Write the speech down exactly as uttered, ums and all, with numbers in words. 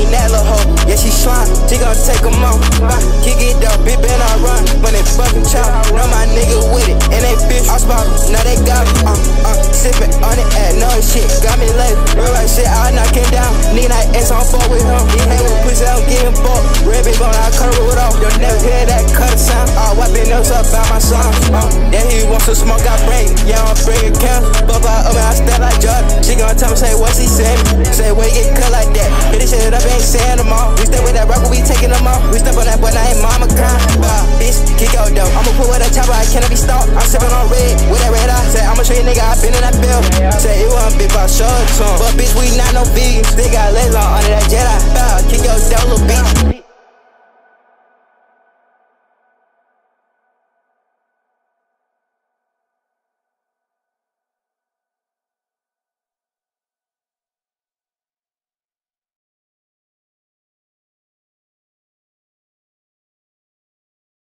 mean that little hoe. Yeah, she slime, she gon' take them off. Kick it up, bitch, better not run when they fucking chop. Know my nigga with it, and they bitch, I spot them. Now they got me, uh, uh, sippin' on it, at no shit, got me late. Real like shit, I knock him down. Need that ass on fuck with him. He hang with pussy, I'm getting fucked. Red big bone, I cut it off. You'll never hear that cutter sound. I wiping nose up by my song. Uh, yeah, he wants to smoke, I bring. Yeah, I'm bringing count. But I up and I step like Judge. She gon' tell me, say what she said. Say where you get cut like that. Hit this shit up, ain't saying them all. We step with that rapper, we taking them off. We step on that boy, now ain't mama kind. Uh, bitch, kick out though. I'ma put with a chopper, I cannot be stopped. I'm sipping on red with that red eye. Say I'ma show you nigga, I been in that bill. Say it wasn't big, but I showed it to him. But bitch, we not no vegans. They got legs on